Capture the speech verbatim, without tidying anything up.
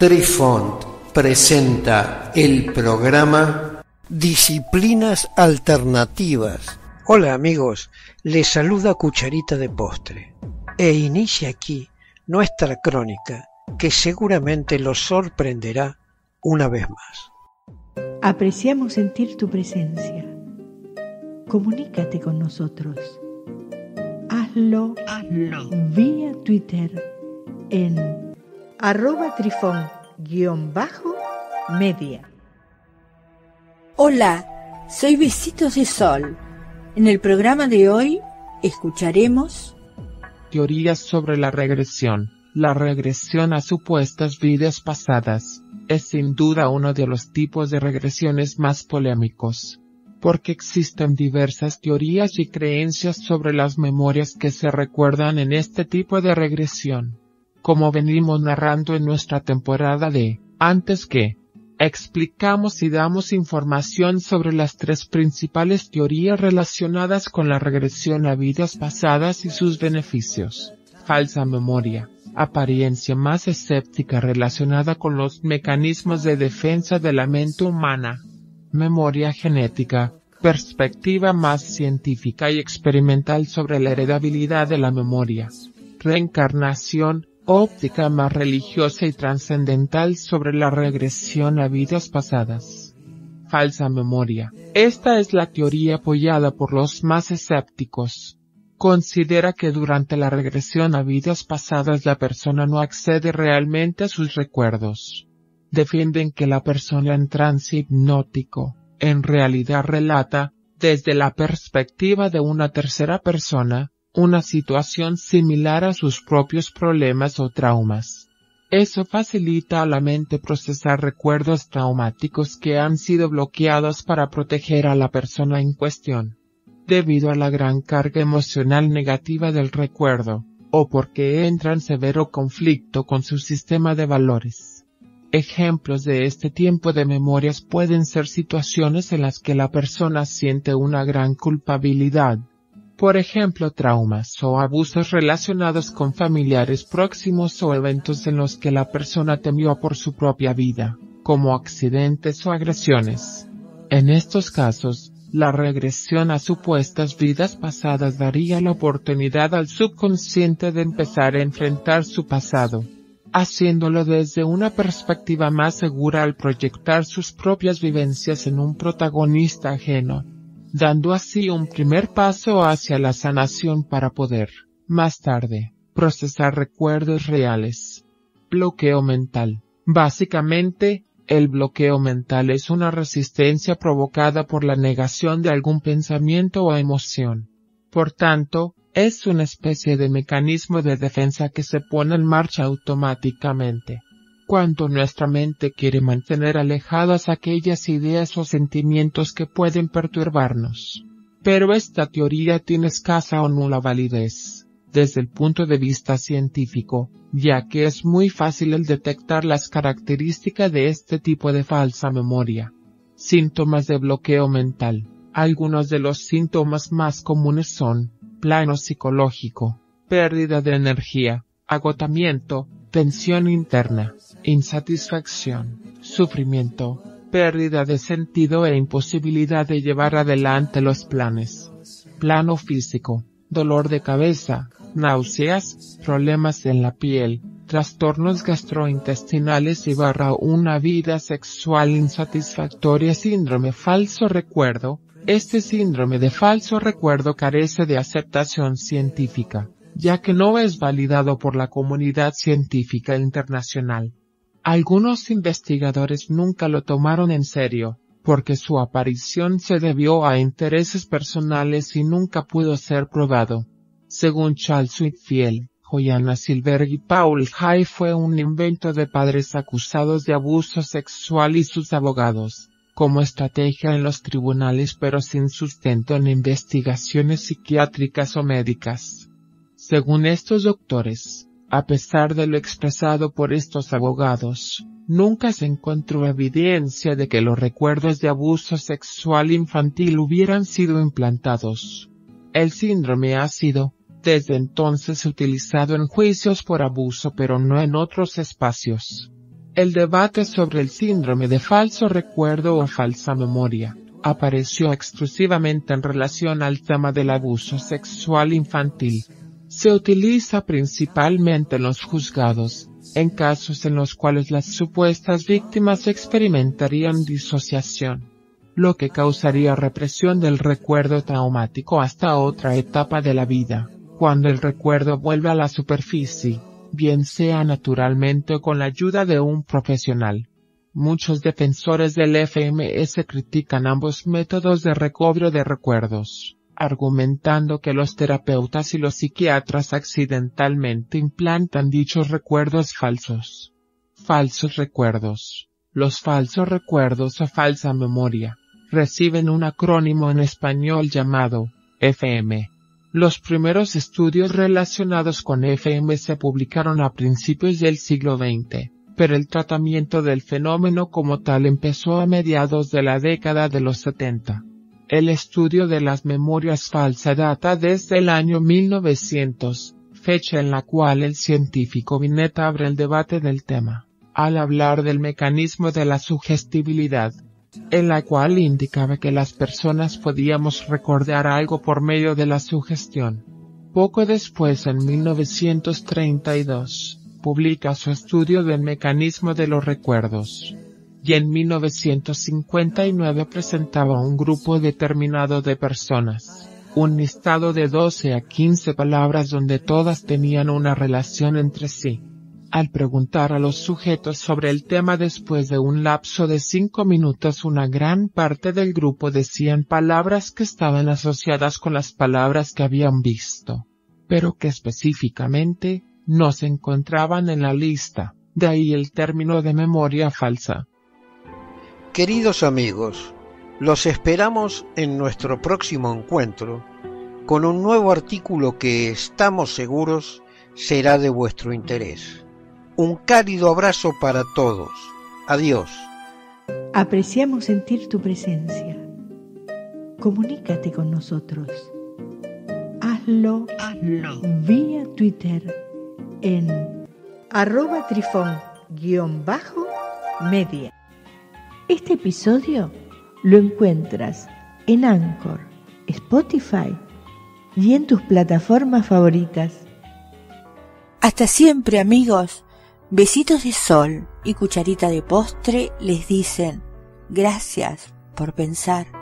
Trifont presenta el programa Disciplinas Alternativas. Hola amigos, les saluda Cucharita de Postre e inicia aquí nuestra crónica que seguramente los sorprenderá una vez más. Apreciamos sentir tu presencia. Comunícate con nosotros. Hazlo, Hazlo. vía Twitter en arroba trifón guión bajo media. Hola, soy Besitos de Sol. En el programa de hoy escucharemos teorías sobre la regresión. La regresión a supuestas vidas pasadas es sin duda uno de los tipos de regresiones más polémicos, porque existen diversas teorías y creencias sobre las memorias que se recuerdan en este tipo de regresión. Como venimos narrando en nuestra temporada de Antes que, explicamos y damos información sobre las tres principales teorías relacionadas con la regresión a vidas pasadas y sus beneficios. Falsa memoria, apariencia más escéptica relacionada con los mecanismos de defensa de la mente humana. Memoria genética, perspectiva más científica y experimental sobre la heredabilidad de la memoria. Reencarnación, óptica más religiosa y trascendental sobre la regresión a vidas pasadas. Falsa memoria. Esta es la teoría apoyada por los más escépticos. Considera que durante la regresión a vidas pasadas la persona no accede realmente a sus recuerdos. Defienden que la persona en trance hipnótico, en realidad relata, desde la perspectiva de una tercera persona, una situación similar a sus propios problemas o traumas. Eso facilita a la mente procesar recuerdos traumáticos que han sido bloqueados para proteger a la persona en cuestión, debido a la gran carga emocional negativa del recuerdo, o porque entra en severo conflicto con su sistema de valores. Ejemplos de este tipo de memorias pueden ser situaciones en las que la persona siente una gran culpabilidad. Por ejemplo, traumas o abusos relacionados con familiares próximos o eventos en los que la persona temió por su propia vida, como accidentes o agresiones. En estos casos, la regresión a supuestas vidas pasadas daría la oportunidad al subconsciente de empezar a enfrentar su pasado, haciéndolo desde una perspectiva más segura al proyectar sus propias vivencias en un protagonista ajeno, dando así un primer paso hacia la sanación para poder, más tarde, procesar recuerdos reales. Bloqueo mental. Básicamente, el bloqueo mental es una resistencia provocada por la negación de algún pensamiento o emoción. Por tanto, es una especie de mecanismo de defensa que se pone en marcha automáticamente cuando nuestra mente quiere mantener alejadas aquellas ideas o sentimientos que pueden perturbarnos. Pero esta teoría tiene escasa o nula validez, desde el punto de vista científico, ya que es muy fácil el detectar las características de este tipo de falsa memoria. Síntomas de bloqueo mental. Algunos de los síntomas más comunes son plano psicológico, pérdida de energía, agotamiento, tensión interna, insatisfacción, sufrimiento, pérdida de sentido e imposibilidad de llevar adelante los planes. Plano físico, dolor de cabeza, náuseas, problemas en la piel, trastornos gastrointestinales y barra una vida sexual insatisfactoria. Síndrome falso recuerdo. Este síndrome de falso recuerdo carece de aceptación científica, ya que no es validado por la comunidad científica internacional. Algunos investigadores nunca lo tomaron en serio, porque su aparición se debió a intereses personales y nunca pudo ser probado. Según Charles Whitfield, Joanna Silver y Paul Hay, fue un invento de padres acusados de abuso sexual y sus abogados, como estrategia en los tribunales pero sin sustento en investigaciones psiquiátricas o médicas. Según estos doctores, a pesar de lo expresado por estos abogados, nunca se encontró evidencia de que los recuerdos de abuso sexual infantil hubieran sido implantados. El síndrome ha sido, desde entonces, utilizado en juicios por abuso pero no en otros espacios. El debate sobre el síndrome de falso recuerdo o falsa memoria apareció exclusivamente en relación al tema del abuso sexual infantil. Se utiliza principalmente en los juzgados, en casos en los cuales las supuestas víctimas experimentarían disociación, lo que causaría represión del recuerdo traumático hasta otra etapa de la vida, cuando el recuerdo vuelve a la superficie, bien sea naturalmente o con la ayuda de un profesional. Muchos defensores del F M S critican ambos métodos de recobro de recuerdos, argumentando que los terapeutas y los psiquiatras accidentalmente implantan dichos recuerdos falsos. Falsos recuerdos. Los falsos recuerdos o falsa memoria reciben un acrónimo en español llamado F M. Los primeros estudios relacionados con F M se publicaron a principios del siglo veinte, pero el tratamiento del fenómeno como tal empezó a mediados de la década de los setenta. El estudio de las memorias falsas data desde el año mil novecientos, fecha en la cual el científico Binet abre el debate del tema, al hablar del mecanismo de la sugestibilidad, en la cual indicaba que las personas podíamos recordar algo por medio de la sugestión. Poco después, en mil novecientos treinta y dos, publica su estudio del mecanismo de los recuerdos. Y en mil novecientos cincuenta y nueve presentaba a un grupo determinado de personas un listado de doce a quince palabras donde todas tenían una relación entre sí. Al preguntar a los sujetos sobre el tema después de un lapso de cinco minutos, una gran parte del grupo decían palabras que estaban asociadas con las palabras que habían visto, pero que específicamente no se encontraban en la lista, de ahí el término de memoria falsa. Queridos amigos, los esperamos en nuestro próximo encuentro con un nuevo artículo que estamos seguros será de vuestro interés. Un cálido abrazo para todos. Adiós. Apreciamos sentir tu presencia. Comunícate con nosotros. Hazlo, Hazlo. vía Twitter en arroba trifón guión bajo media. Este episodio lo encuentras en Anchor, Spotify y en tus plataformas favoritas. Hasta siempre, amigos. Besitos de sol y cucharita de postre les dicen gracias por pensar.